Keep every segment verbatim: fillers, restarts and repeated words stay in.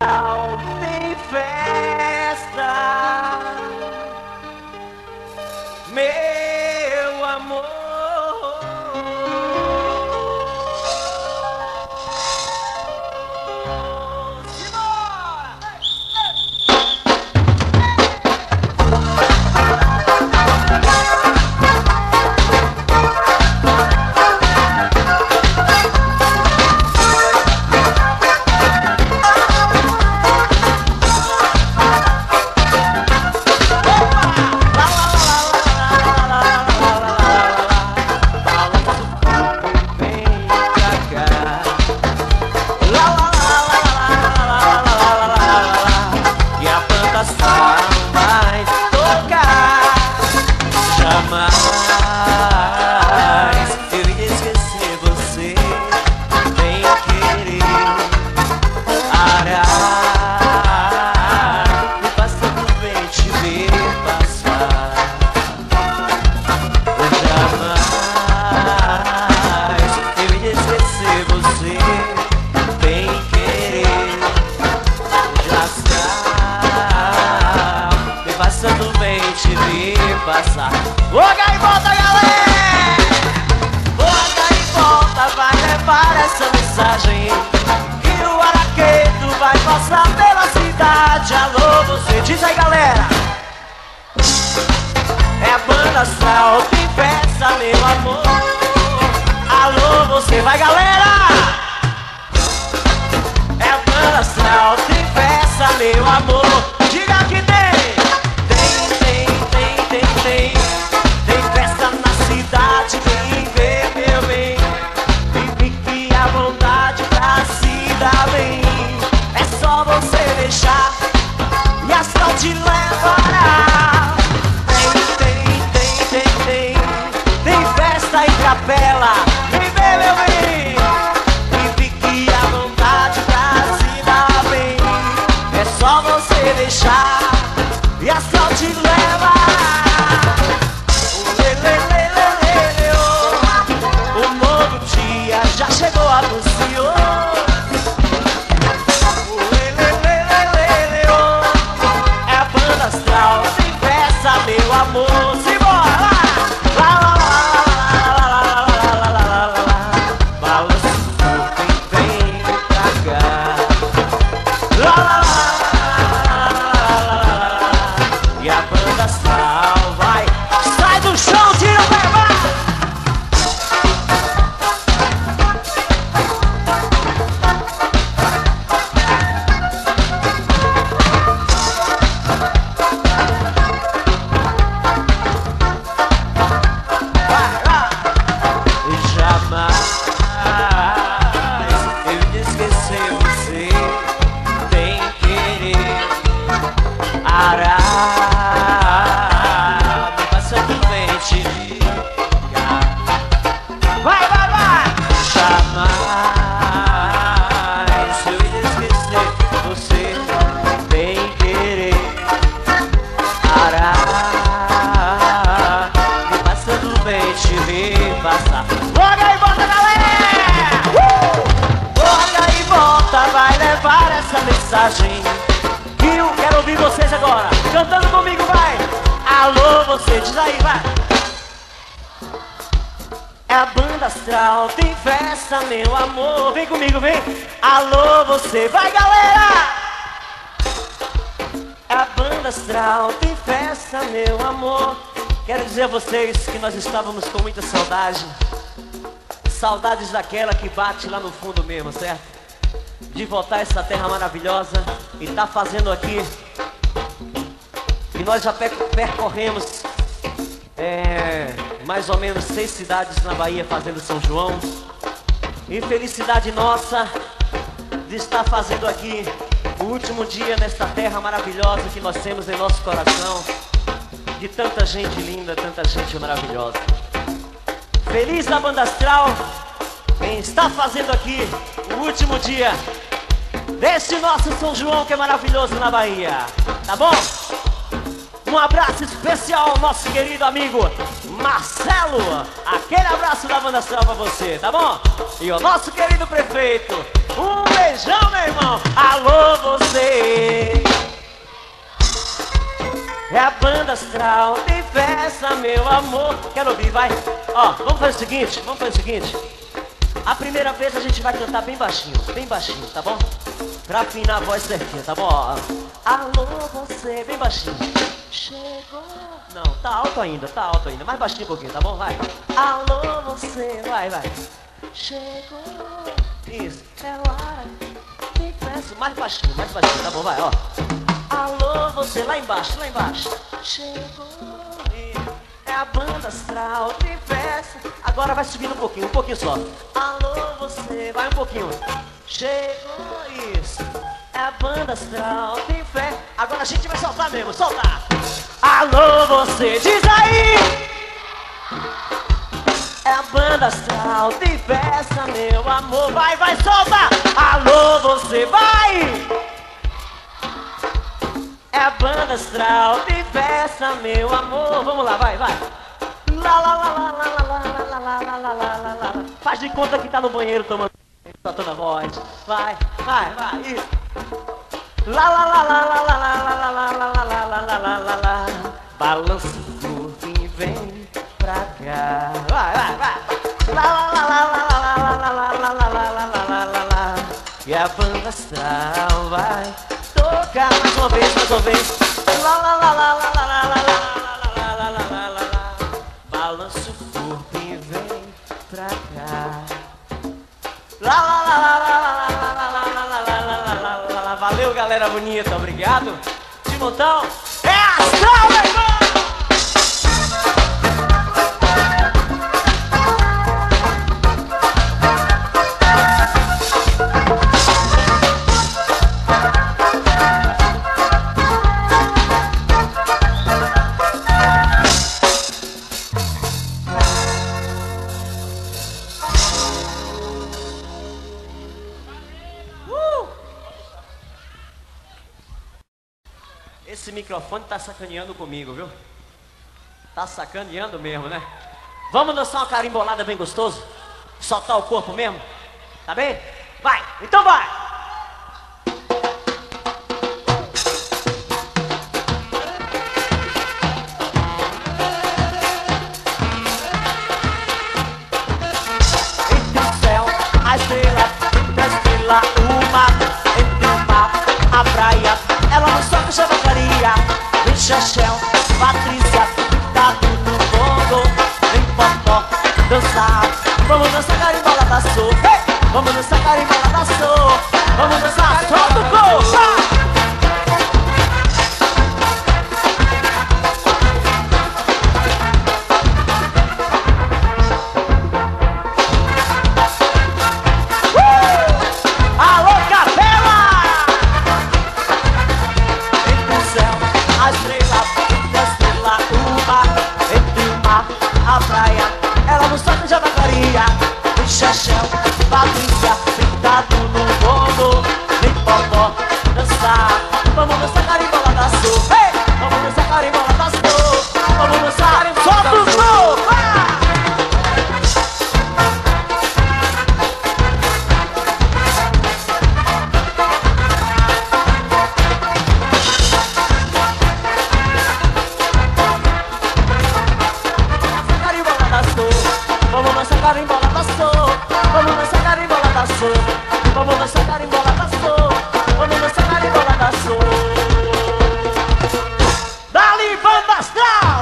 tem festa, meu amor. Passar. Boga e volta, galera! Boga e volta, vai levar essa mensagem que o Araqueto vai passar pela cidade. Alô, você diz aí, galera. É a banda astral, tem festa, meu amor. Alô, você vai, galera. É a banda astral, tem festa, meu amor. Diga que tem. Tem, tem festa na cidade, vem ver, meu bem. Fique à vontade pra se dar bem. É só você deixar e a astral te levará. Tem, tem, tem, tem, tem tem festa em capela, vem ver, meu bem. E fique à vontade pra se dar bem. É só você deixar e a astral te levará. Já chegou, anunciou. É a banda astral, tem festa, meu amor. Simbora! Lá, lá, lá, lá, lá, lá, lá, lá, lá, lá. Balança o corpo e vem pra cá. Lá, lá, lá, lá, lá, lá. E a banda astral vai. Sai do chão, tira o pé, vai! Boga e volta, galera! Uh! Boga e volta, vai levar essa mensagem. E eu quero ouvir vocês agora, cantando comigo, vai! Alô, você, diz aí, vai! É a banda astral, tem festa, meu amor. Vem comigo, vem! Alô, você, vai, galera! É a banda astral, tem festa, meu amor. Quero dizer a vocês que nós estávamos com muita saudade. Saudades daquela que bate lá no fundo mesmo, certo? De voltar a essa terra maravilhosa e tá fazendo aqui. E nós já percorremos é, mais ou menos seis cidades na Bahia fazendo São João. E felicidade nossa de estar fazendo aqui o último dia nesta terra maravilhosa que nós temos em nosso coração. De tanta gente linda, tanta gente maravilhosa. Feliz da banda astral, quem está fazendo aqui o último dia deste nosso São João que é maravilhoso na Bahia. Tá bom? Um abraço especial ao nosso querido amigo Marcelo. Aquele abraço da banda astral pra você, tá bom? E o nosso querido prefeito, um beijão, meu irmão. Alô, você. banda astral, tem festa, meu amor. Quero ouvir, vai. Ó, vamos fazer o seguinte, vamos fazer o seguinte. A primeira vez a gente vai cantar bem baixinho, bem baixinho, tá bom? Pra afinar a voz certinha, tá bom? Ó. Alô, você, bem baixinho. Chegou. Não, tá alto ainda, tá alto ainda. Mais baixinho um pouquinho, tá bom? Vai. Alô, você, vai, vai. Chegou. Isso, é hora. Tem festa, mais baixinho, mais baixinho, tá bom? Vai, ó. Alô, você, lá embaixo, lá embaixo. Chegou. É a banda astral, tem festa. Agora vai subindo um pouquinho, um pouquinho só. Alô, você, vai um pouquinho. Chegou, isso. É a banda astral, tem festa. Agora a gente vai soltar mesmo, soltar. Alô, você, diz aí. É a banda astral, tem festa, meu amor. Vai, vai, solta. Alô, você, vai. É a banda astral, tem festa, meu amor. Vamos lá, vai, vai. Lá, lá, lá, lá, lá, lá, lá, lá, lá, lá, lá, lá, lá. Faz de conta que tá no banheiro tomando, soltando a voz. Vai, vai, vai, isso. Lá, lá, lá, lá, lá, lá, lá, lá, lá, lá, lá, lá, lá, lá, lá, lá. Balança o corpo e vem pra cá. Vai, vai, vai. Lá, lá, lá, lá, lá, lá, lá, lá, lá, lá, lá, lá, lá, lá, lá. E a banda astral vai tocar mais uma vez, mais uma vez. Lá, lá, lá, lá, lá, lá, lá, lá, lá, lá, lá, lá, lá, lá. Balança o corpo e vem pra cá. Lá, lá, lá, lá, lá, lá, lá, lá, lá, lá, lá, lá, lá, lá. Valeu, galera bonita, obrigado. De montão, é astral, meu irmão! Esse microfone tá sacaneando comigo, viu? Tá sacaneando mesmo, né? Vamos dançar uma carimbolada bem gostoso? Soltar o corpo mesmo? Tá bem? Vai! Então vai! Entre o céu, a estrela, entre a estrela, o mar, entre o mar, a praia. Ela não só puxa vacaria, vem Chechel, Patrícia, Pintado no bongo, vem Popó, dançar. Vamos dançar carimbola da Sou, hey! Vamos dançar carimbola da Sou, vamos dançar, solta o corpo! Chechel, Patrícia, Pintado no bongo, vem Popó, dançar. Vamos dançar carimbola da Sou, hey! Vamos dançar carimbola da Sou, vamos dançar, solta o som, vamos dançar carimbola da Sou, vamos dançar carimbola da Sou, vamos dançar carimbola da Sou, vamos dançar carimbola da Sou. Dali, banda astral!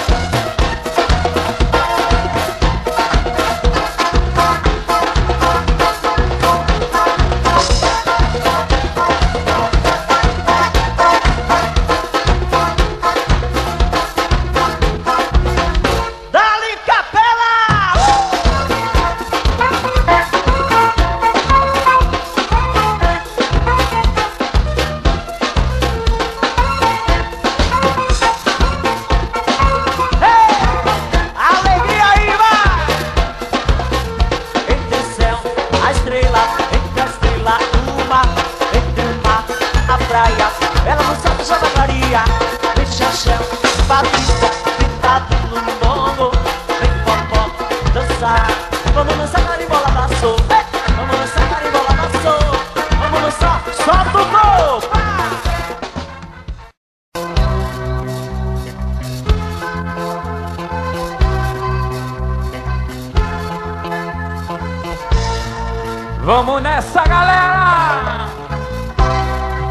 Ela não sabe jogar Maria, vem Chechel, Patrícia, Pintado no bongo, vem Popó, dançar. Vamos dançar carimbola da Sou, hey! Vamos dançar carimbola da Sou, vamos dançar, solta o corpo!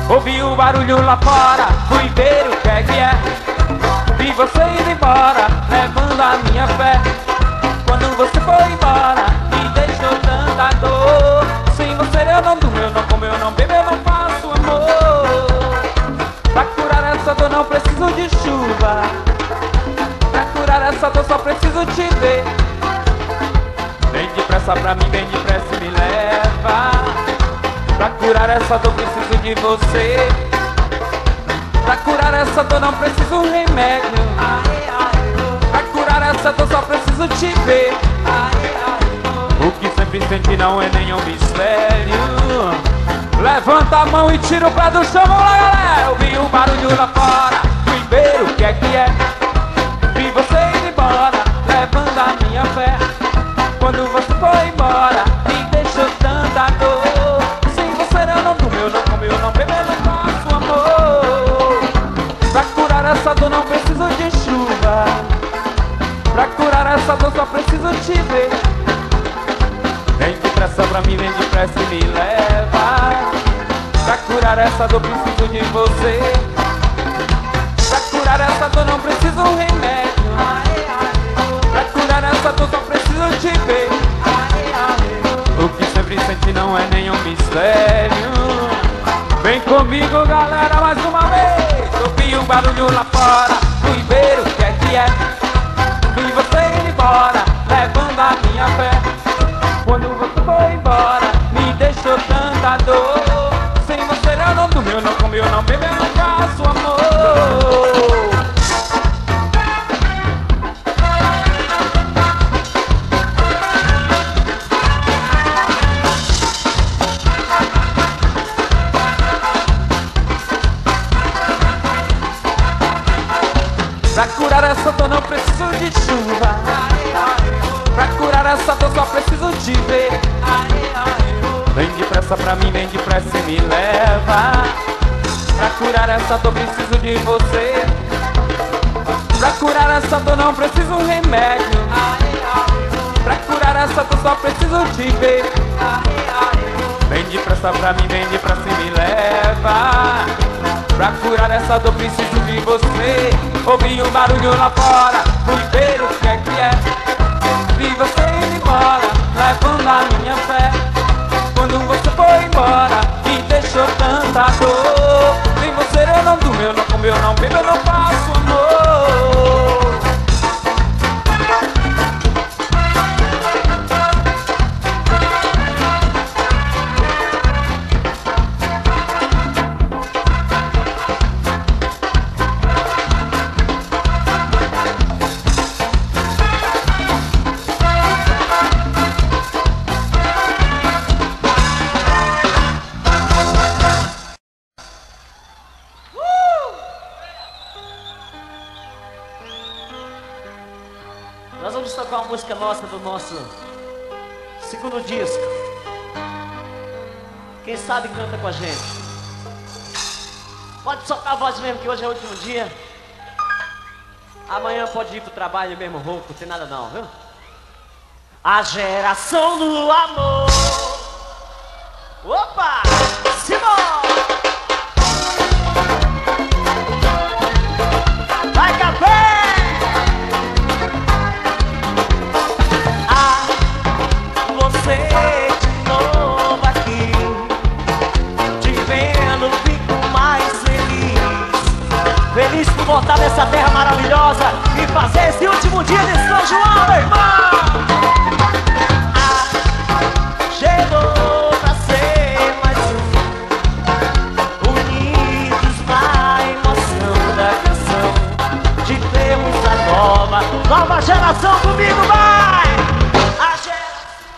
Ouvi o barulho lá fora, fui ver o que é que é. Vi você indo embora, levando a minha fé. Quando você foi embora, me deixou tanta dor. Sem você eu não durmo, eu não como, eu não bebo, eu não faço amor. Pra curar essa dor não preciso de chuva. Pra curar essa dor só preciso te ver. Vem depressa pra mim, vem depressa e me leva. Pra curar essa dor preciso de você. Pra curar essa dor não preciso um remédio. Pra curar essa dor só preciso te ver. O que sempre senti não é nenhum mistério. Levanta a mão e tira o pé do chão, vamos lá galera. Ouvi um barulho lá fora, fui ver o que é que é. Vi você indo embora, levando a minha fé. Quando você foi embora, me deixou tanta dor. Sem você eu não durmo, eu não como, eu não bebo, eu não faço amor. Pra curar essa dor não preciso de chuva. Pra curar essa dor só preciso te ver. Vem depressa pra mim, vem depressa e me leva. Pra curar essa dor preciso de você. Pra curar essa dor não preciso um remédio. Pra curar essa dor só preciso te ver. O que sempre senti não é nenhum mistério. Vem comigo galera mais uma vez. Ouvi um barulho lá fora, fui ver o que é que é. Vi você indo embora, levando a minha fé. Quando você foi embora, me deixou tanta dor. Sem você eu não durmo, eu não como, eu não bebo, eu não faço amor. Pra curar essa dor não preciso de chuva. Pra curar essa dor só preciso te ver. Vem depressa pra mim, vem depressa e me leva. Pra curar essa dor preciso de você. Pra curar essa dor não preciso um remédio. Pra curar essa dor só preciso te ver. Vem depressa pra mim, vem depressa e me leva. Pra curar essa dor preciso de você. Ouvi um barulho lá fora, fui ver o que é que é. Vi você indo embora, levando a minha fé. Quando você foi embora, me deixou tanta dor. Sem você eu não durmo, eu não como, eu não bebo, eu não faço amor. Nós vamos tocar uma música nossa do nosso segundo disco. Quem sabe canta com a gente. Pode soltar a voz mesmo, que hoje é o último dia. Amanhã pode ir pro trabalho mesmo rouco, não tem nada não, viu? A geração do amor. Opa! Simão! Vai, café! De novo aqui, te vendo fico mais feliz. Feliz por voltar nessa terra maravilhosa e fazer esse último dia de São João, meu irmão. Ah, chegou pra ser mais um, unidos na emoção da canção. De termos a nova, nova geração comigo, vai! A geração.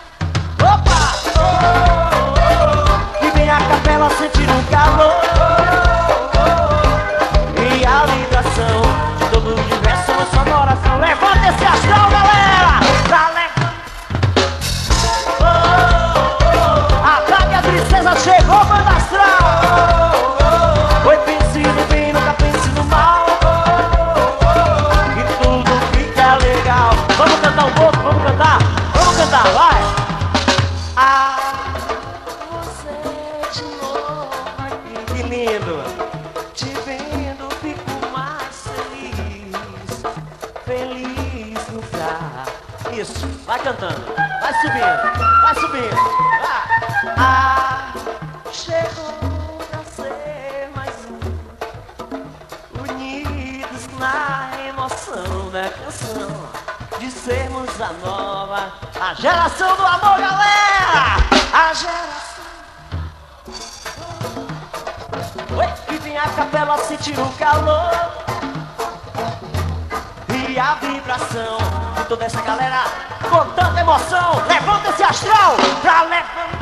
A capela sentir um calor e a vibração de todo o universo na sua oração. Levanta esse astral, galera! Pra levar. Oh, oh, oh. lindo. Te vendo, fico mais feliz. Feliz no lugar. Isso, vai cantando, vai subindo, vai subindo. Vai. Ah, chegou pra ser mais um. Unidos na emoção da canção. De sermos a nova, a geração do amor, galera! A geração. Oi, que vem a capela sentir o calor e a vibração de toda essa galera com tanta emoção. Levanta esse astral pra levantar.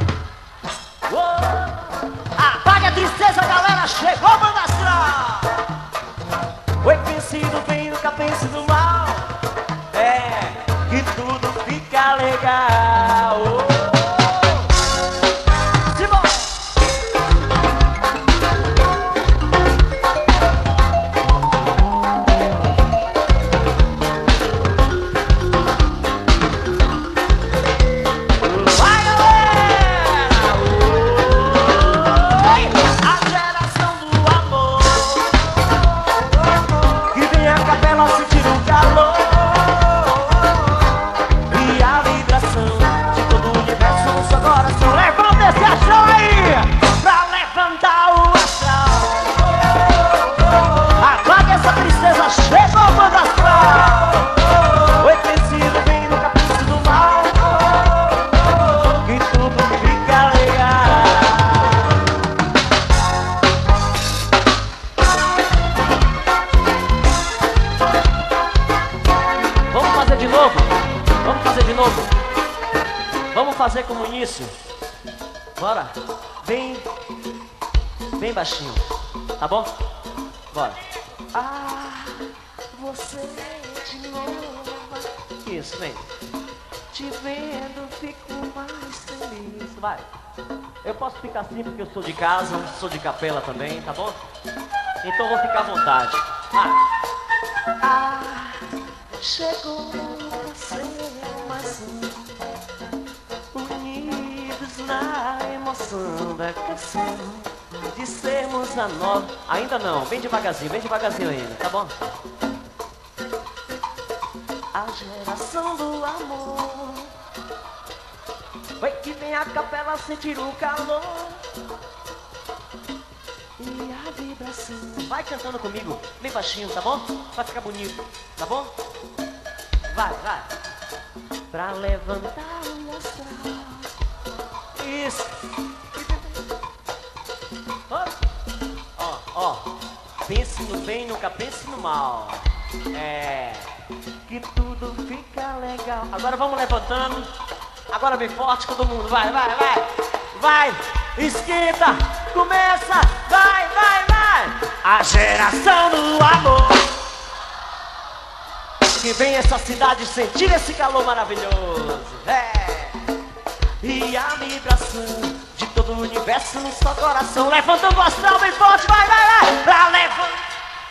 Oh, apaga a tristeza, galera, chegou a banda astral. Oi, pense no bem, nunca pense no mal. É, que tudo fica legal. Oh. Fazer como início. Bora. Bem Bem baixinho. Tá bom? Bora. Ah, você de novo. Isso, vem. Te vendo, fico mais feliz. Vai. Eu posso ficar assim porque eu sou de casa, sou de capela também, tá bom? Então vou ficar à vontade. Ah, ah, chegou pra ser mais um. Na emoção da canção de sermos a nova. Ainda não, bem devagarzinho, bem devagarzinho ainda, tá bom? A geração do amor. Vai que vem a capela sentir o calor e a vibração. Vai cantando comigo, bem baixinho, tá bom? Vai ficar bonito, tá bom? Vai, vai. Pra levantar o astral. Isso. Ó, ó. Pense no bem, nunca pense no mal. É. Que tudo fica legal. Agora vamos levantando. Agora bem forte todo mundo. Vai, vai, vai. Vai. Esquenta. Começa. Vai, vai, vai. A geração do amor. Que vem essa cidade sentir esse calor maravilhoso. É. E a vibração de todo o universo no seu coração. Levantando o astral bem forte, vai, vai, vai. Pra levantar.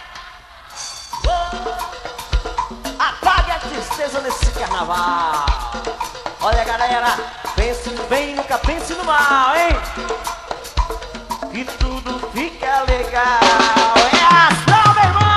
Oh, apague a tristeza nesse carnaval. Olha, galera, pense no bem, nunca pense no mal, hein? Que tudo fica legal. É astral, meu irmão.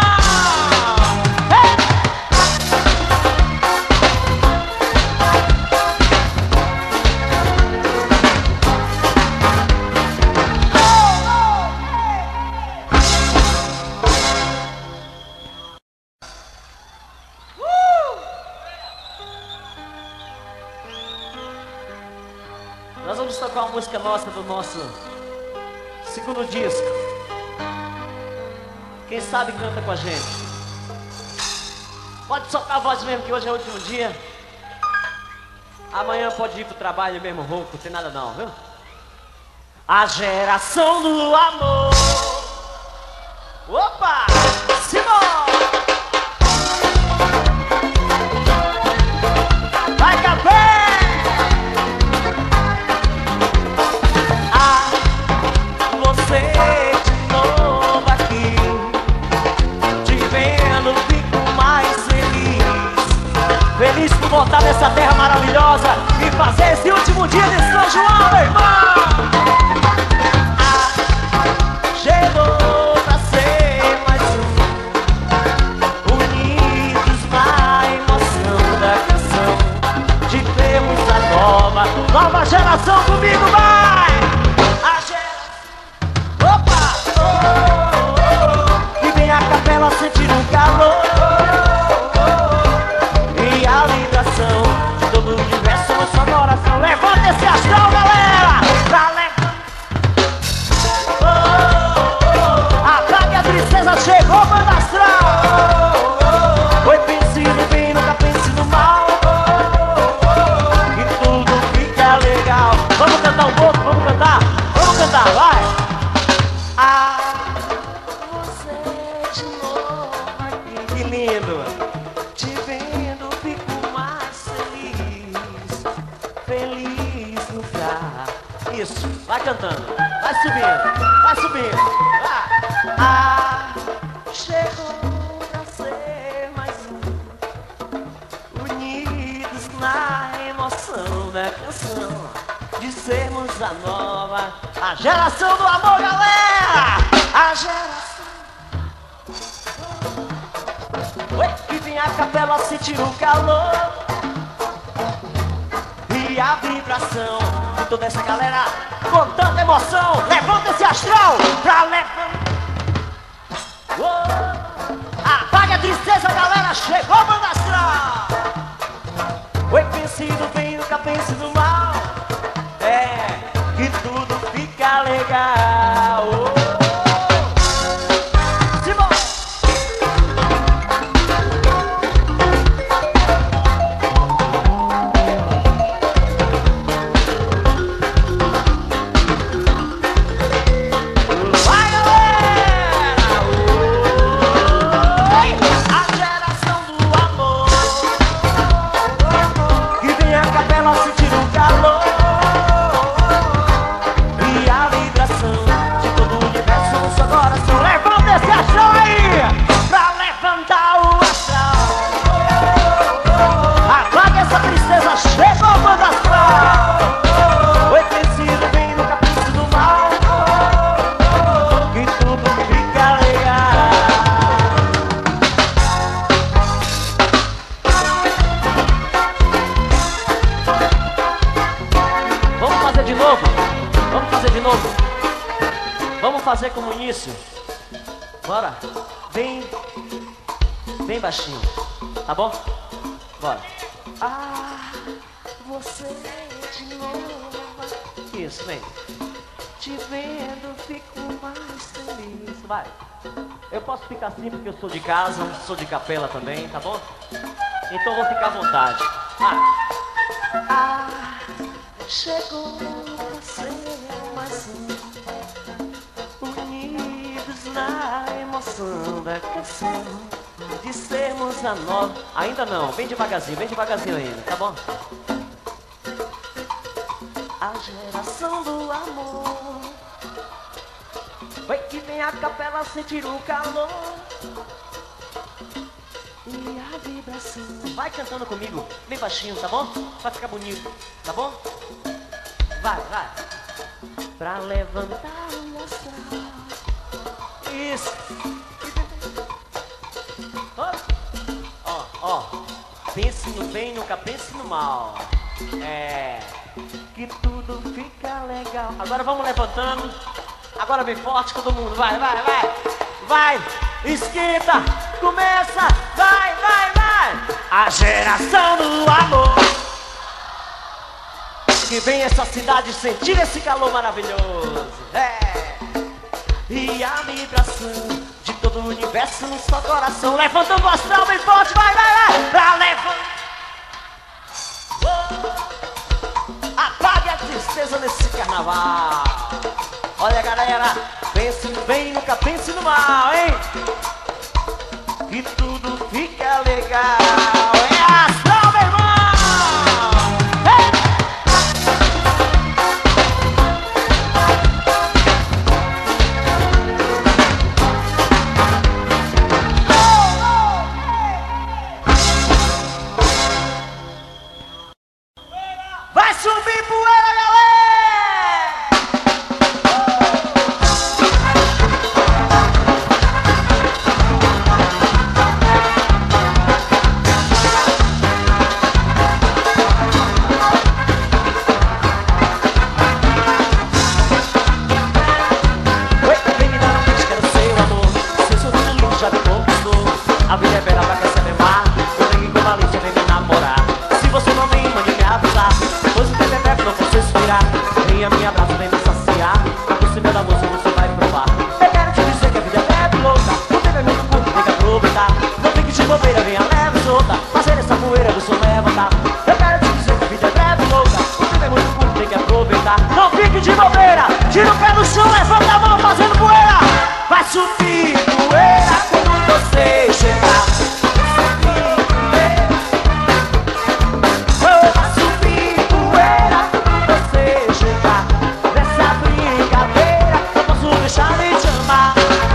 Nós vamos tocar uma música nossa do nosso segundo disco. Quem sabe canta com a gente. Pode soltar a voz mesmo, que hoje é o último dia. Amanhã pode ir pro trabalho mesmo rouco, não tem nada não, viu? A geração do amor. Opa! Simão! Vai, café! De novo aqui, te vendo, fico mais feliz. Feliz por voltar nessa terra maravilhosa e fazer esse último dia de São João, meu irmão. Ah, sentir o calor e a vibração de todo o universo no seu coração. Levanta esse astral, galera! Pra levantar. Apague a tristeza, chegou, banda astral. Oi, pense no bem, nunca pense no mal. E tudo fica legal. Vamos cantar um pouco, vamos cantar. Vamos cantar, vai! Ah, você de novo aqui. Que lindo! Te vendo, fico mais feliz. Feliz no lugar. Isso, vai cantando. Vai subindo, vai subindo. Vai. Ah, chegou pra ser mais um. Unidos na emoção da canção. De sermos a nova, a geração do amor, galera! A geração. Oi, que vem a capela sentir o calor e a vibração de toda essa galera com tanta emoção. Levanta esse astral pra levantar. Oh, apague a tristeza, galera! Chegou o banda astral! Oi, pense no bem, nunca pense no mal. É, que tudo fica legal. Oh. Simão. Vai, galera! Oi. A geração do amor que vem a capela sentir o calor. Esse astral aí, pra levantar o astral. Apaga essa tristeza, chega o banda astral. Oi, pense no bem, nunca pense no mal. Que tudo fica legal. Vamos fazer de novo? Vamos fazer de novo? Vamos fazer como início. Bora, bem, bem baixinho, tá bom? Bora. Ah, você de novo. Isso, vem. Te vendo, fico mais feliz. Vai. Eu posso ficar assim porque eu sou de casa, sou de capela também, tá bom? Então vou ficar à vontade. Vai. Ah, chegou pra ser mais um. Na emoção da canção de sermos a nova. Ainda não, bem devagarzinho, bem devagarzinho ainda, tá bom? A geração do amor. Vai que vem a capela sentir o calor e a vibração. Vai cantando comigo, bem baixinho, tá bom? Vai ficar bonito, tá bom? Vai, vai. Pra levantar o astral. Isso. Ó, ó, pense no bem, nunca pense no mal. É, que tudo fica legal. Agora vamos levantando. Agora bem forte todo mundo. Vai, vai, vai. Vai, esquenta, começa. Vai, vai, vai. A geração do amor que vem essa cidade sentir esse calor maravilhoso. É. E a vibração de todo o universo no seu coração. Levantando o astral bem forte, vai, vai, vai. Pra levantar. Oh, apague a tristeza nesse carnaval. Olha, galera, pense no bem, nunca pense no mal, hein? Que tudo fica legal. É astral, meu irmão. Subir poeira, galera! de te amar.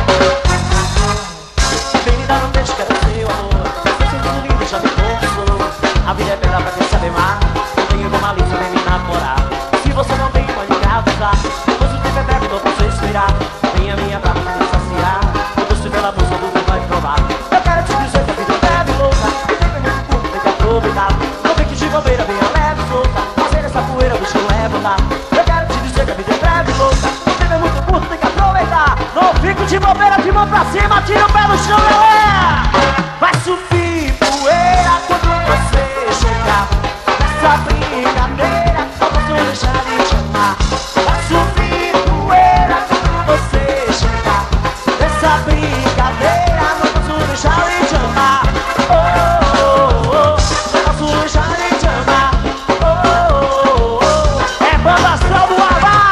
Vem me dar um beijo, quero seu amor. Você sendo lindo já me consolou. A vida é bela pra quem sabe amar. Não tenho uma malícia, vem me namorar. Se você não tem, pode me avisar. Pois o tempo é breve, não posso esperar. Vem a minha brava pra me saciar. O gosto pela moça do que vai provar. Eu quero te dizer que a vida é breve, louca. O tempo é muito curto, tem que aproveitar. Não fique de bobeira, venha leve, solta. Fazer essa poeira, deixa eu levantar. Eu quero te dizer que a vida é breve, louca. O tempo é muito curto, tem que aproveitar. Não fico de bobeira, de mão pra cima, tira o pé no chão, galera. Vai subir poeira quando você chegar. Nessa brincadeira, não posso deixar de te amar. Vai subir poeira quando você chegar. Nessa brincadeira, não posso deixar de te amar. Oh, oh, oh, não posso deixar de te amar. Oh, oh, oh, é banda astral do ar, vai!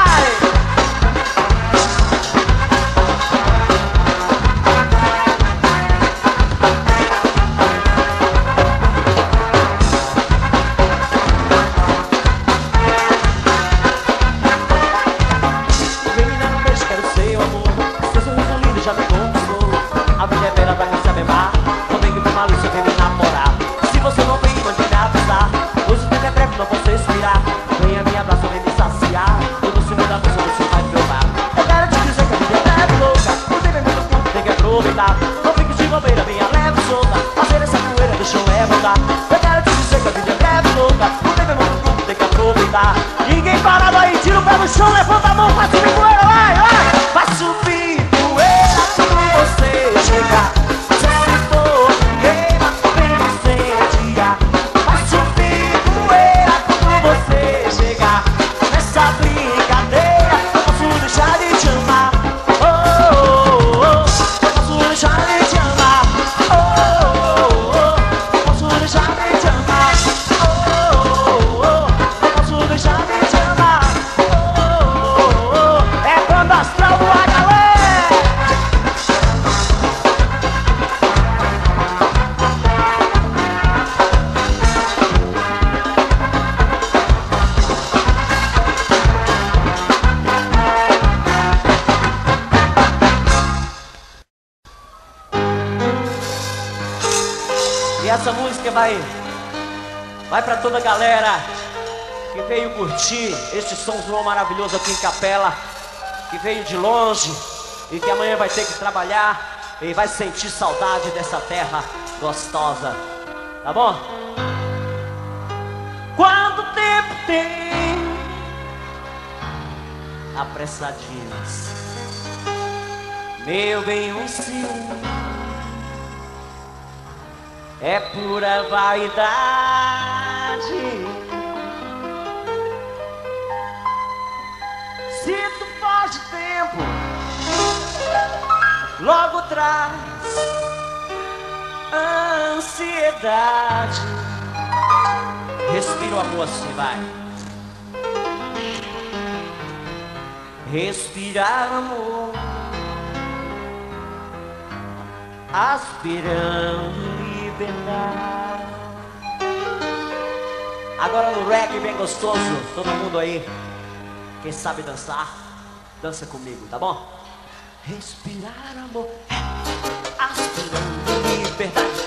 Não fique de bobeira, venha leve, solta. Fazer essa poeira, deixa eu levantar. Eu quero te dizer que a vida é breve, louca. O tempo é muito curto, tem que aproveitar. Ninguém parado aí, tira o pé no chão, levanta a mão, faz subir poeira, vai, vai. Vai subir poeira quando você chegar. Se você for queima, vem me incendiar. Vai subir poeira quando você chegar. Nessa brincadeira, não posso deixar de te amar. Oh, oh, oh. Deixar de te amar, oh, oh, oh, posso deixar de te amar, oh, oh, oh, posso deixar de te amar, oh, oh, oh, é banda astral do ar, galera. E essa música vai, vai pra toda a galera que veio curtir este São João maravilhoso aqui em Capela, que veio de longe e que amanhã vai ter que trabalhar e vai sentir saudade dessa terra gostosa, tá bom? Quanto tempo tem apressadinhos, meu bem, um ciúme é pura vaidade. Se tu foge tempo, logo traz ansiedade. Respira o amor assim, vai. Respirar amor, aspirando liberdade. Agora no reggae bem gostoso, todo mundo aí, quem sabe dançar, dança comigo, tá bom? Respirar amor, aspirando liberdade.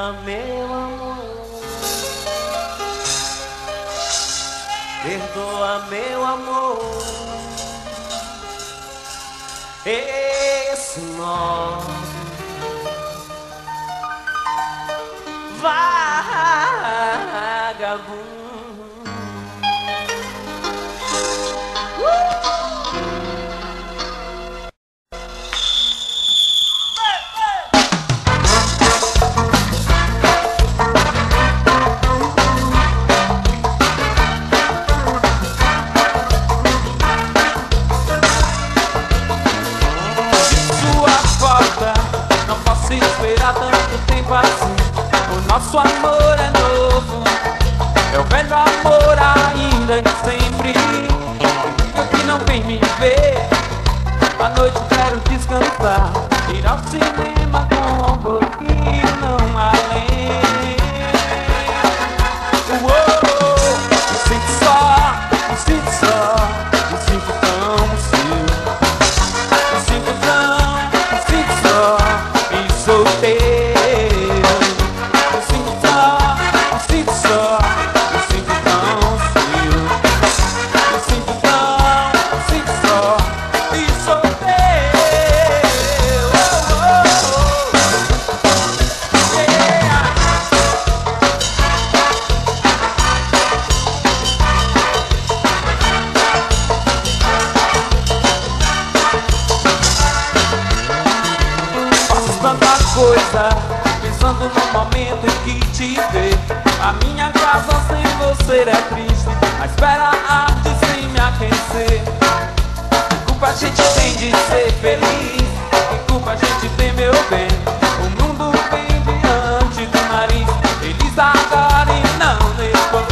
Perdoa, meu amor. Perdoa, meu amor. Esse modo vagabundo. Nosso amor é novo, é o velho amor ainda e sempre. Eu que não vem me ver, à noite quero descansar, ir ao cinema com um pouquinho, não além. Uou, me sinto só, me sinto só, me sinto tão seu. Me sinto tão, me sinto só e solteiro. Pensando no momento em que te ver. A minha casa sem você é triste, a espera arde sem me aquecer. Que culpa a gente tem de ser feliz? Que culpa a gente tem, meu bem? O mundo vem diante do nariz, feliz agora e não depois.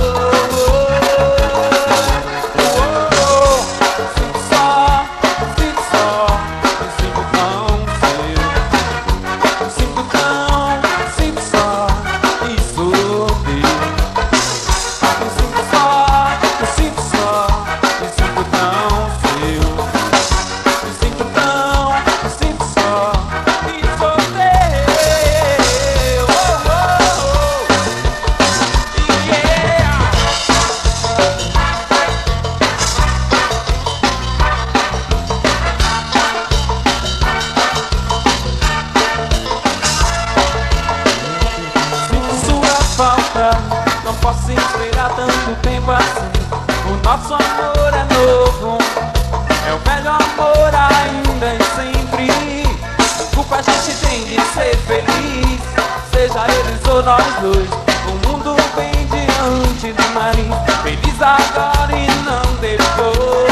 Não posso esperar tanto tempo assim. O nosso amor é novo, é o velho amor ainda e sempre. Culpa a gente tem de ser feliz, seja eles ou nós dois. O mundo vem diante do nariz, feliz agora e não depois.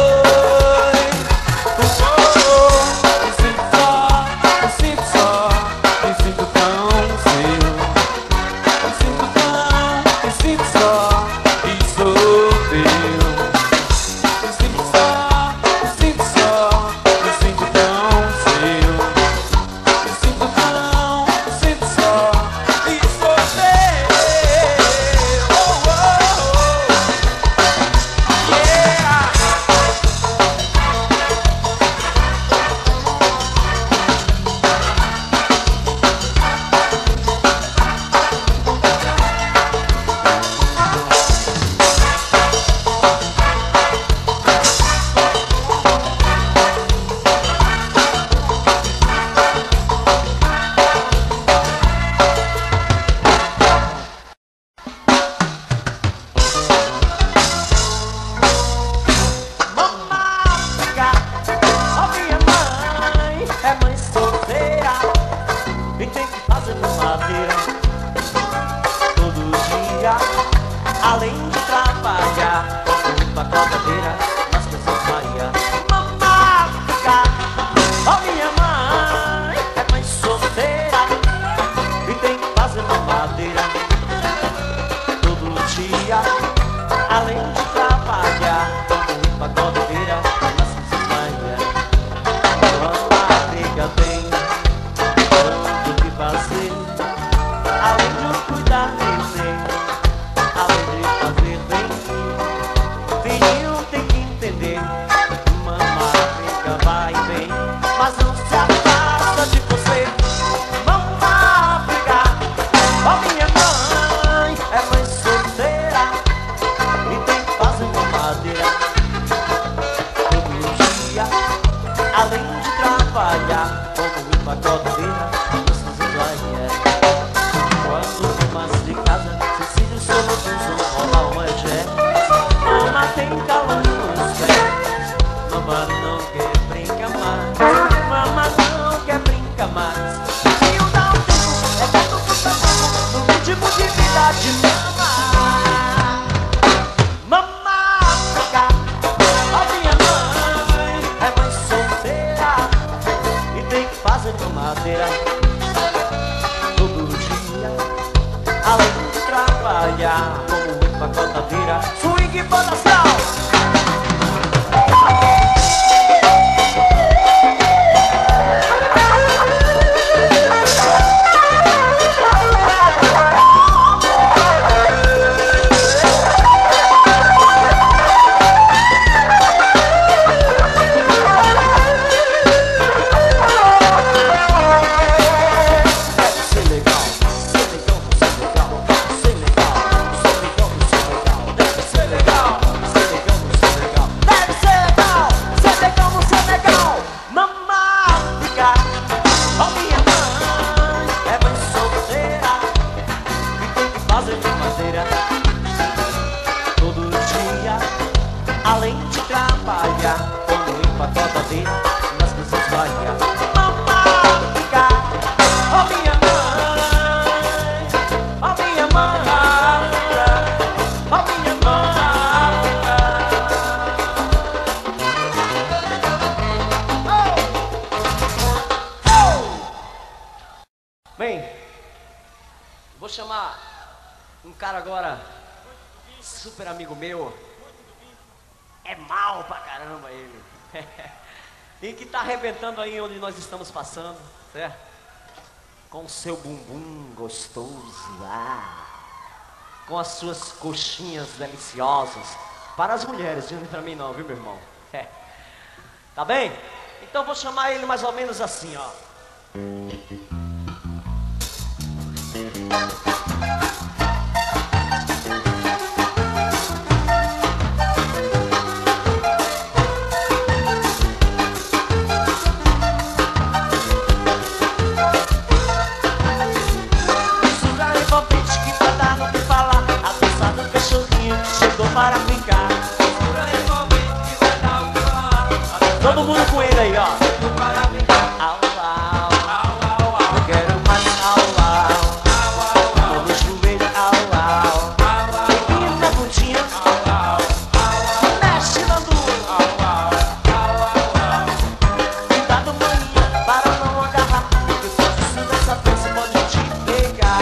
Me sinto só, me sinto só, me sinto tão seu. Me sinto tão, me sinto só e sou teu. Me sinto só, me sinto só, me sinto tão seu. Me sinto tão, me sinto só e sou teu. Oh, oh, oh. Yeah. Além de trabalhar com pacotadeira nas Casas Bahia. Mamáfica, ó minha mãe é mãe solteira e tem que fazer mamadeira todo dia. Além de trabalhar com pacotadeira nas Casas Bahia. Mamáfica tem tanto que fazer, além de cuidar de mim. Além de fazer bem, filhinho tem que entender. Mamáfica vai bem, mas não se afasta de você. Mamáfica, Bem, vou chamar um cara agora, super amigo meu. É mal pra caramba ele. E que tá arrebentando aí onde nós estamos passando, certo? Com o seu bumbum gostoso, ah, com as suas coxinhas deliciosas. Para as mulheres, não pra mim não, viu, meu irmão? É. Tá bem? Então vou chamar ele mais ou menos assim, ó. Para ficar, todo mundo com ele aí, ó. Au, au, eu quero mais au, au, mão no joelho, au, au, empina na bundinha, mexe na lua, cuidado manhã para não agarrar, porque só isso dessa dança pode te pegar.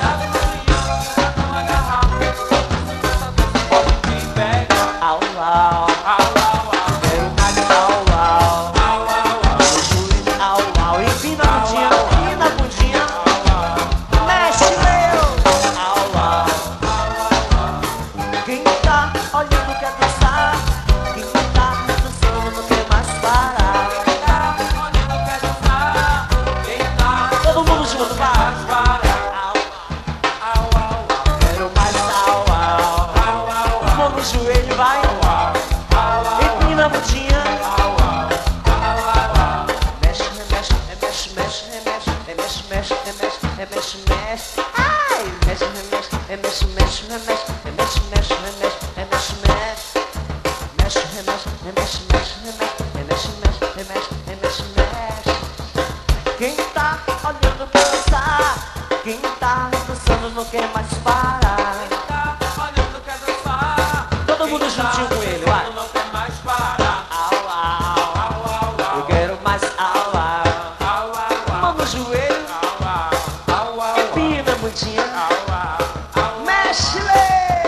Quem tá olhando quer dançar, quem tá dançando não quer mais parar. Quem tá olhando quer dançar, todo mundo juntinho com ele, vai. Não quer mais parar. Au, au, eu quero mais au, au, mão no joelho, empina a bundinha, mexe, lê.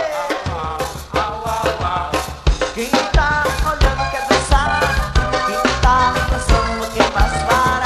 Quem tá olhando quer dançar, quem tá dançando não quer mais parar.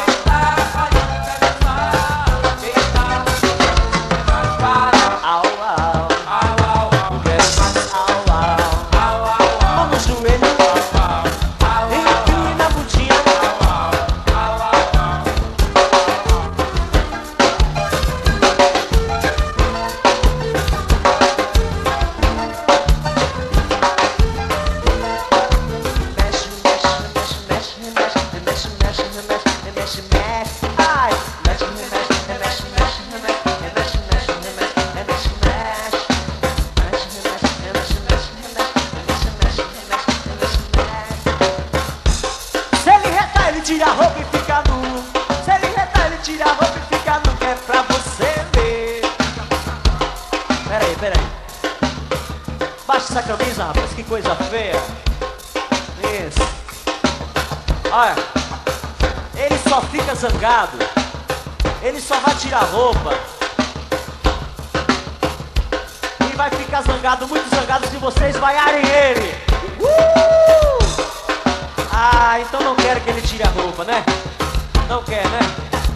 Tira a roupa e fica nu. Se ele retar, ele tira a roupa e fica nu, que é pra você ver. Peraí, peraí. Baixa essa camisa, rapaz, que coisa feia. Isso. Olha, ele só fica zangado, ele só vai tirar a roupa. E ele vai ficar zangado, muito zangado, se vocês vaiarem ele. Uh! Ah, então não quero que ele tire a roupa, né? Não quer, né?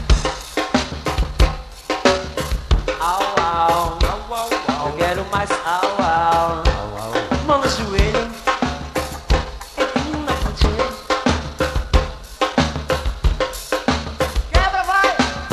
Au, au, au, au, au. Eu quero mais au, au, au, au. Mão no joelho. Quebra, vai!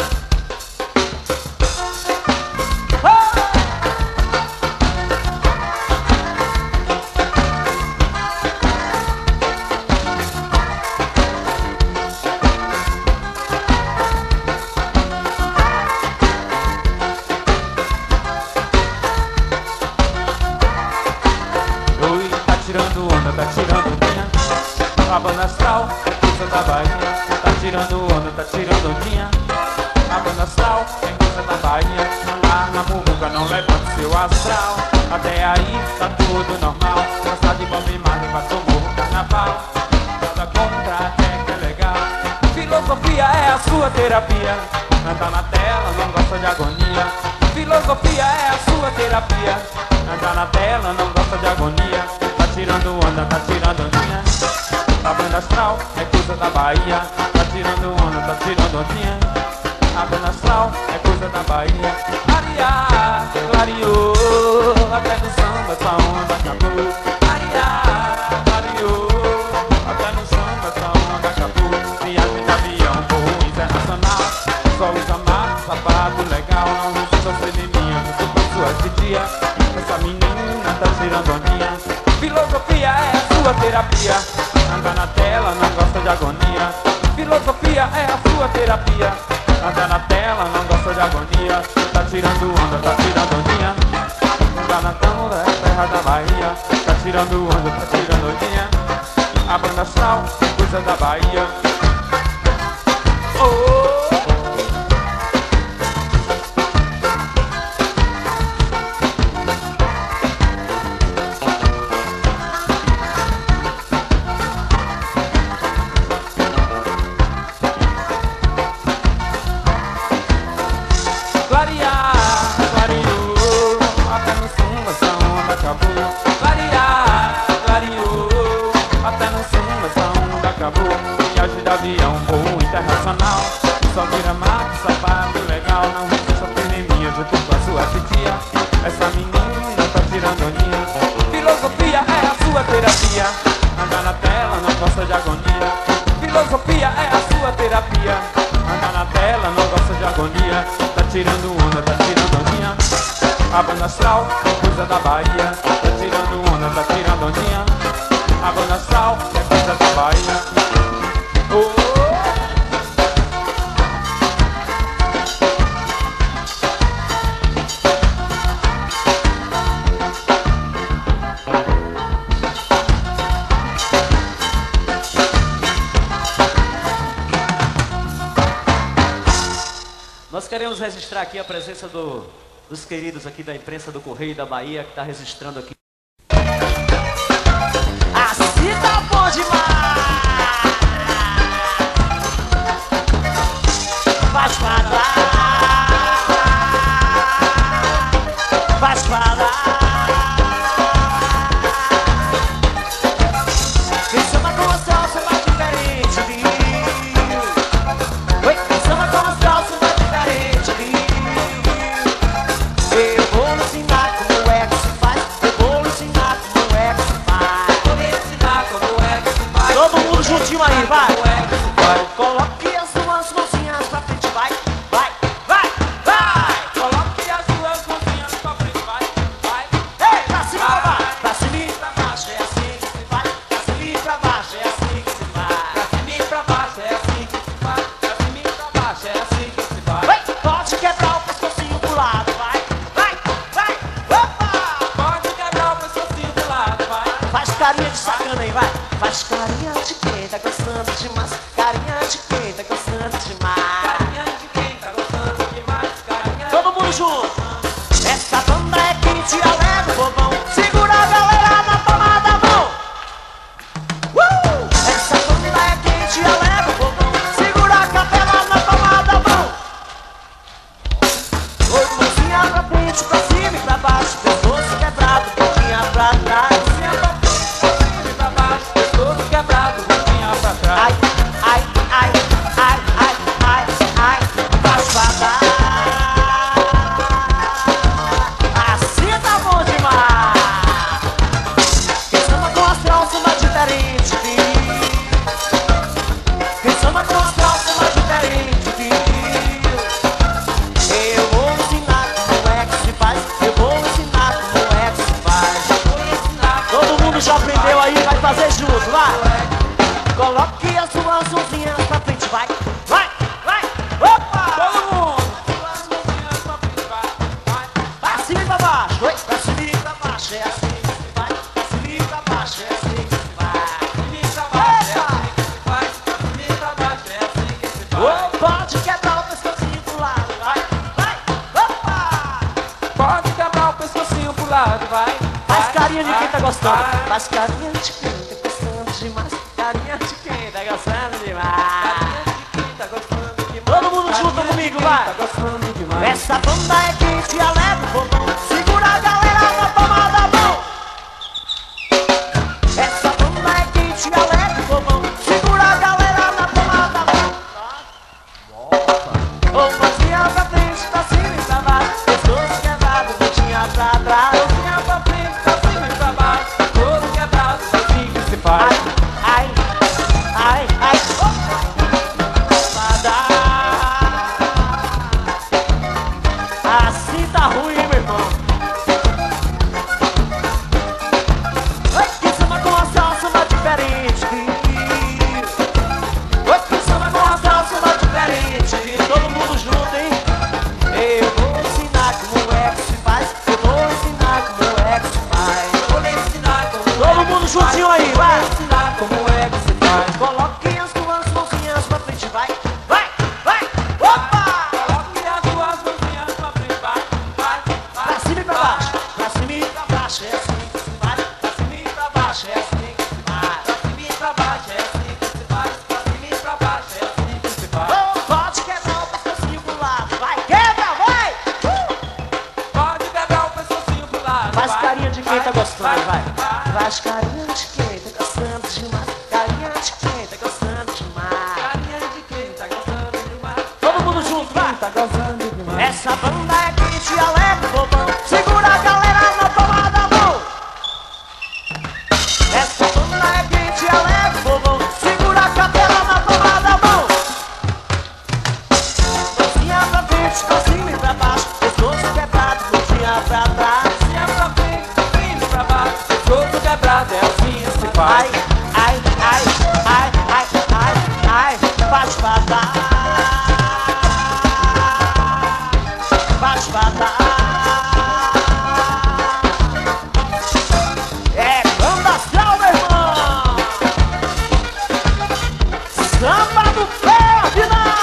Tá tirando ondinha, a banda astral, é coisa da Bahia. Tá tirando onda, tá tirando ondinha, a banda astral, é coisa da Bahia. Lá na muvuca não levanta seu astral, até aí tá tudo normal. Gosta de bomba e margem, passou morro, carnaval. Nada contra, até que é legal. Filosofia é a sua terapia, anda na tela, não gosta de agonia. Filosofia é a sua terapia, anda na tela, não gosta de agonia. Tá tirando onda, tá tirando ondinha, a banda astral é coisa da Bahia. Tá tirando onda, tá tirando ondinha, a banda astral é coisa da Bahia. Ariá, clareou, até no samba essa onda acabou. Ariá, clareou, até no samba essa onda acabou. Viagem de avião, voo internacional, só usa mato, sapato legal. Não usa sofrer de mim, muito com sua titia. Essa menina tá tirando ondinha. Filosofia é a sua terapia, anda na tela, não gosta de agonia. Filosofia é a sua terapia, anda na tela, não gosta de agonia. Tá tirando onda, tá tirando ondinha, anda na tela, é terra da Bahia. Tá tirando onda, tá tirando ondinha, a banda astral, coisa da Bahia. Oh! Viagem de avião, voo internacional, só vira mato, sapato legal. Não usa sua peneminha junto com a sua titia. Essa menina tá tirando ondinha. Filosofia é a sua terapia, anda na tela, não gosta de agonia. Filosofia é a sua terapia, anda na tela, não gosta de agonia. Tá tirando onda, tá tirando ondinha, a banda astral, coisa da Bahia. Tá tirando onda, tá tirando ondinha, a banda astral, é coisa da Bahia. Oh. Nós queremos registrar aqui a presença do, dos queridos aqui da imprensa do Correio da Bahia, que está registrando aqui. Assim tá bom demais! Vai falar, vai falar. Quem chama com a salsa mais diferente, viu? Oi, quem chama com a salsa mais diferente, viu? Eu vou ensinar como é que se faz. Eu vou ensinar como é que se faz. Vou ensinar como é que se faz. Todo mundo juntinho aí, vai. Coloque as suas mãozinhas pra frente, vai, vai, vai, vai. Coloque as suas mãozinhas pra frente, vai, vai. Ei, pra cima, pra baixo, pra cima e pra baixo, é assim que se faz. Pra cima e pra baixo, é assim que se faz. Pra cima e pra baixo é assim que se faz. Pra cima e pra baixo é assim que se faz. Vai, pode quebrar o pescocinho pro lado, vai, vai, vai, opa. Pode quebrar o pescocinho do lado, vai. Faz carinha de sacana aí, vai. Faz carinha de quem tá gostando demais. Carinha de quem tá gostando demais. Carinha de quem tá gostando demais. Carinha. Todo mundo junto. Essa banda é quem te alega o bobão. Segura a galera na palma da mão. Uh! Essa banda é quem te alega o bobão. Segura a capela na palma da mão. Oi, mãozinha pra frente, pra cima e pra baixo. Pessoas que fazer junto, vai. Coloque as suas mãozinhas pra frente, vai. Vai, vai, opa! Todo mundo. Suas mãozinhas pra frente, vai, vai. Pra cima e pra baixo, oi. Pra cima e pra baixo, é assim que se vai. Pra cima e pra baixo, é assim que se vai. Oh, pode quebrar o pescocinho pro lado, vai, vai, opa! Pode quebrar o pescocinho pro lado, vai. Faz carinha de quem tá gostando. vai. Faz carinha de quem tá gostando demais. Carinha de quem tá gostando demais. Tá gostando demais. Todo mundo junto comigo, vai. Tá gostando demais. Essa banda é quente, alegre o povão. Segura a galera na palma da mão. Essa banda é quente, alegre o povão. Segura a galera na palma da mão. Ô, mãozinha pra frente, pra cima e pra baixo. Pescoço quebrado, mãozinha pra trás. Mãozinha pra frente, pra cima e pra baixo. Todo quebrado, assim que se faz. Ai, ai, ai, ai. Assim tá ruim, meu irmão. Oi, que samba com a salsa uma diferente. Oi, que samba com a salsa uma diferente. Todo mundo junto, hein? Eu vou ensinar como é que se faz. Eu vou ensinar como é que se faz. Eu vou lhe ensinar como Todo mundo juntinho aí, Vou vai. lhe ensinar como é que se faz. Coloque as duas mãozinhas pra frente, vai. Vai, vai, opa! Coloque as duas mãozinhas pra frente, vai, vai, vai. Pra cima e pra baixo, pra cima e pra baixo, é assim que se vai. Pra cima e pra baixo, é assim que se vai. Pra cima e pra baixo, é assim que se faz. Pra cima e pra baixo, é assim que se faz. Oh, pode quebrar o pescocinho pro lado, vai, quebra, vai! Uh! Pode quebrar o pescocinho pro lado. Faz vai, carinha de quem tá gostando, vai. vai. Faz carinha de quem tá gostando demais. Carinha de quem tá gostando demais. Carinha de quem tá gostando demais. Todo mundo junto, vai! Tá gostando demais. Essa banda é quente, alegre, bobão. Segura a galera na palma da mão. Essa banda é quente, alegre, bobão. Segura a capela na palma da mão. Mãozinha pra frente, pra cima e pra baixo. Pescoço quebrado, mãozinha pra trás. Mãozinha pra frente, pra cima e pra baixo. Pescoço quebrado, é assim que se faz. Ai, ai, ai, ai, ai, ai, ai. Faz pra trás. Faz pra trás. É banda astral, meu irmão. Samba do pé, final.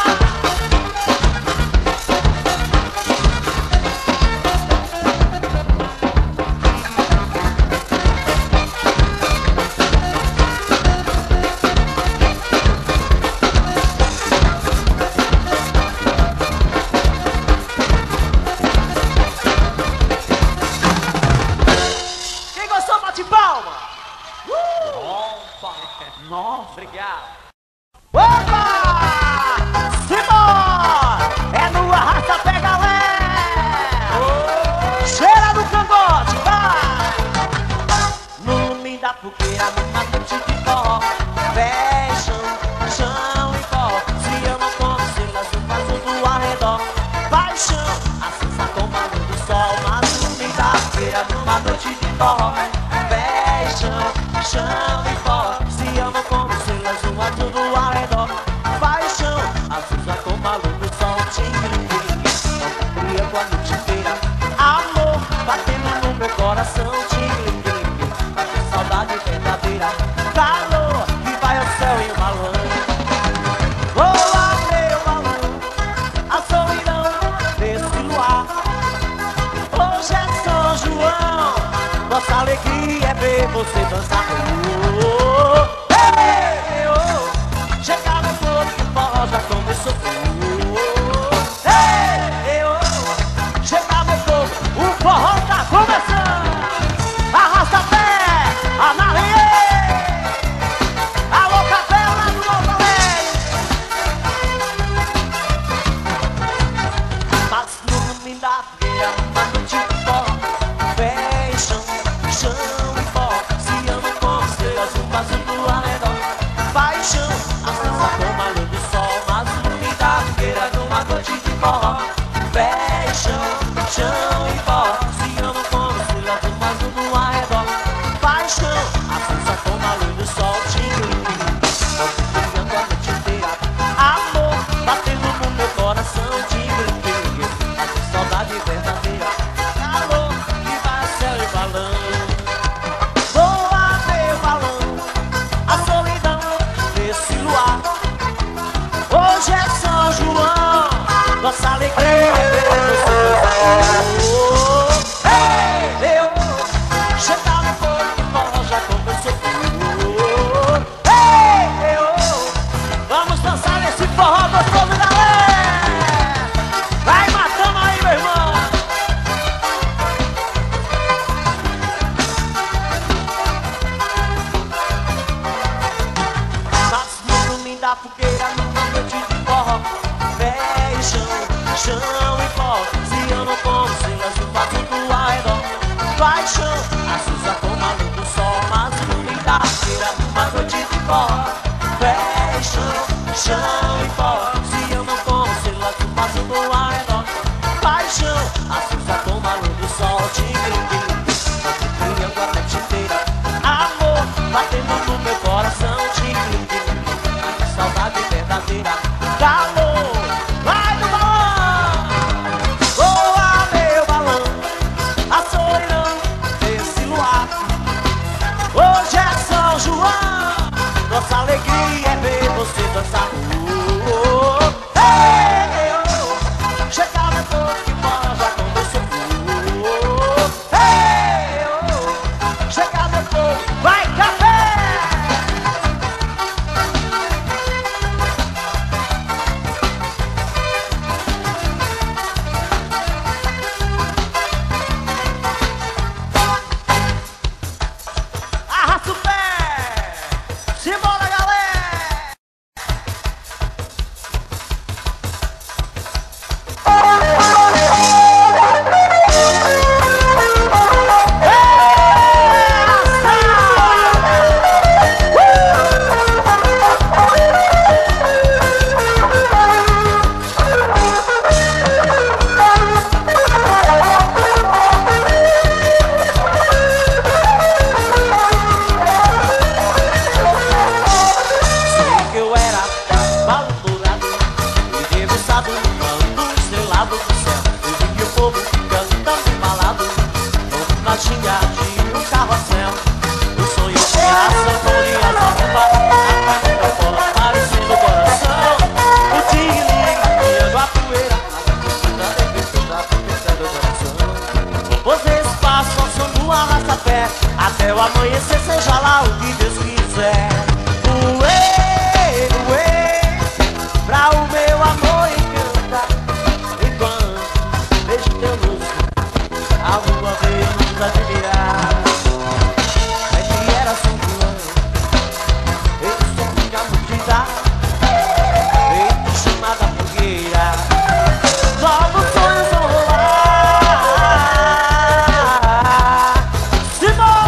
Quem gostou, bate palma. Uh! Nossa, obrigado. Opa! Simbora! É no arrasta-pé, galera! Cheira do cangote, vai! No lume da fogueira, numa noite de forró. Pé, chão, chão e pó. Se eu não como estrelas, eu faço do arredor. Paixão, assim sacoma a luz do sol. Mas no lume da fogueira, numa noite de forró. Pé, chão, chão e pó. Se eu não como estrelas, eu faço do arredor. Paixão, assim sacoma a luz do sol. Tingling, cria com a noite inteira. Amor, batendo no meu coração. Tingling, bate saudade verdadeira. Calor, que vai ao céu em uma lã. Voa, meu balão, a solidão desse luar. Hoje é São João, nossa alegria é ver você dançar. Oh, oh, oh. Ei, oh, chega no corpo que o forró já começou. Oh, oh. Ei, oh, chega no corpo, o forró tá começando. Arrasta pé, analiei. Alô, capela do Novo Alegre. Mas no me dá feira, uma noite de forró. Pé, chão, chão e pó. Se eu não como estrelas, um vaso do arredor. Paixão, acesa como a luz do sol. Mas no me dá feira, numa noite de forró. Pé, chão, chão e pó. Se eu não como estrelas, um vaso do arredor. Paixão, acesa como a luz do pó, fé e chão, chão e pó. Se eu não como, sei lá que faço no arredor. Paixão, assim só toma luz do sol. Tigre, criando a noite inteira. Amor, batendo no meu coração. Tigre, saudade verdadeira. Calor, vai no balão. Voa meu balão, a solidão desse luar. Hoje é São João, nossa alegria é ver você dançar. Oh, oh, oh. Hey, oh. Chegava a dor que bola já começou. Oh, oh. Hey, oh. Chegava a dor, vai café. Arrasta o pé! Simbora, galera! Sei que eu era malhumorado e debruçado no ângulo estrelado do céu. Eu vi o povo cantando embalado como na ginga de um carrossel. O sonho de raça, folha, roupa, a caminha bola parecendo coração. O tigre guiando a poeira na defesa da defesa do coração. Você espaço ao som do arrasta-pé até o amanhecer, seja lá o que Deus quiser. Uê, uê, pra o meu amor encantar. Enquanto vejo teu rosto, a lua veio nos admirar. É que era São João, ele só fica multidão, feito chamada fogueira. Novos sonhos vão rolar. Simão!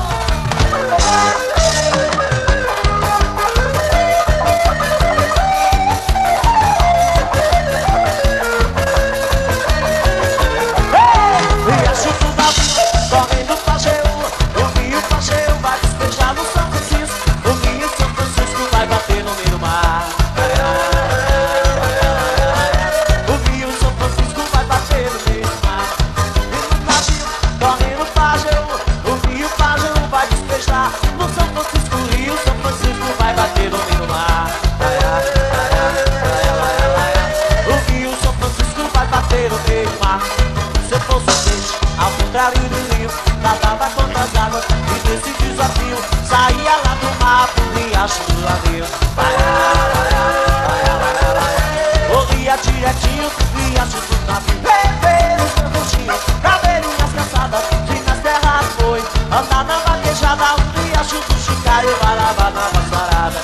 E a chuva da vida, correndo pra Jeú. O rio pra Jeú vai despejar no São Francisco. O rio São Francisco vai bater no meio do mar. O rio São Francisco vai bater no meio do mar. E no navio, correndo pra Jeú. O rio pra Jeú vai despejar no São Francisco. O rio São Francisco vai bater no meio do mar. O rio São Francisco vai bater no meio do mar. Se eu fosse um peixe, ao contrário do rio, nadava contra as águas e desse desafio saía lá do mar pro riacho do adeus. Corria direitinho pro riacho do navio, beber os meus roxinhos, caveirinhas cansadas, e nas terras foi andar na vaquejada, o riacho do Chicário vai lavar na vassourada.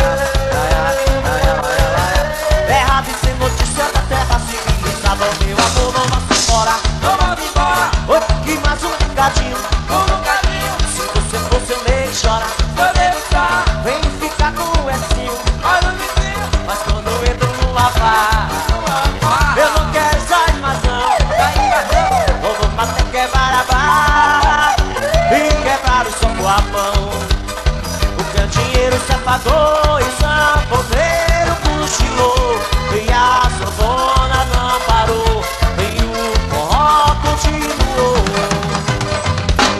Terra de sem notícia da terra civilizada, meu amor, não vá embora. Não vamos embora, Oi, e mais um bocadinho. um bocadinho, Se você for seu meio chora, eu devo estar, vem ficar com o Edinho. olha o vizinho, Mas quando eu entro no lavar, ah, eu não quero sair mais não. daí vai não, Ou vou até quebrar a barra e quebrar o som com a mão. O cantinheiro se apagou e o sanfoneiro cochilou. E a sanfona não parou, e o forró continuou.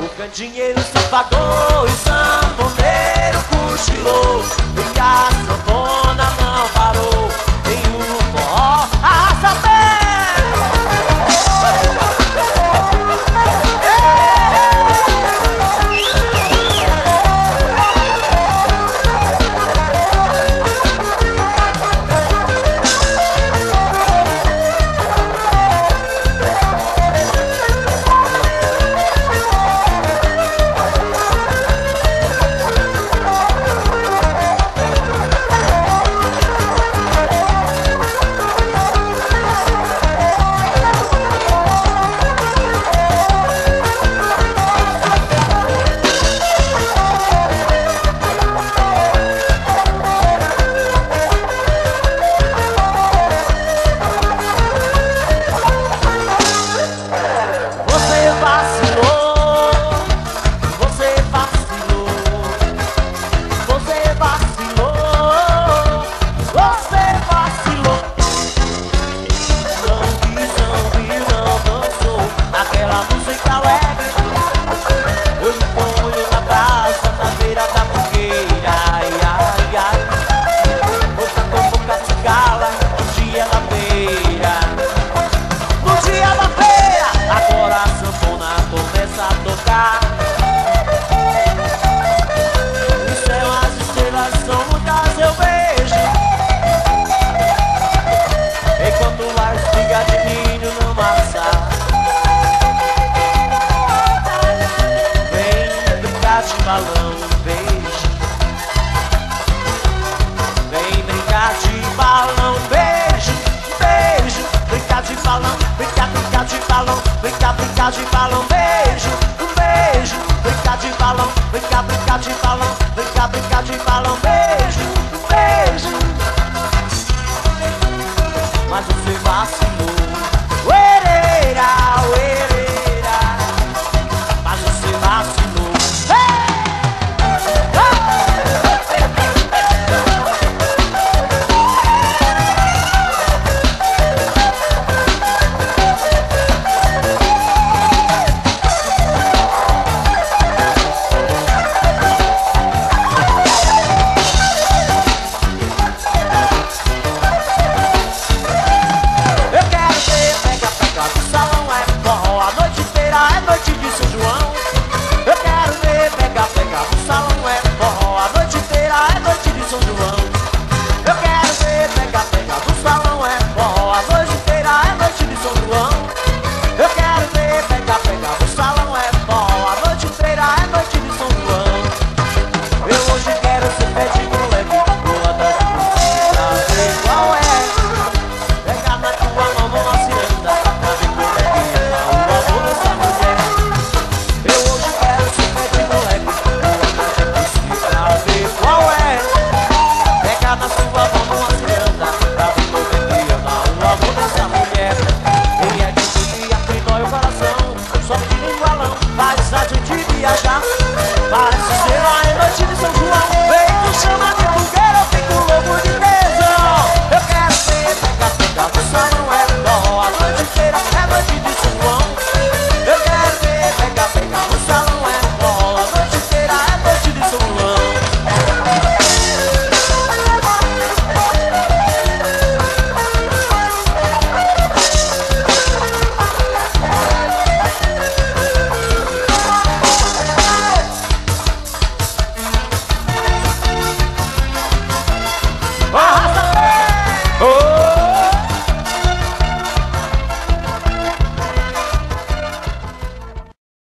balão, beijo. Vem brincar de balão, beijo, beijo. Brincar de balão, brincar, brincar de balão. Brincar, brincar de balão, beijo, beijo. Brincar de balão, brincar, brincar de balão. Brincar, brincar de balão, beijo.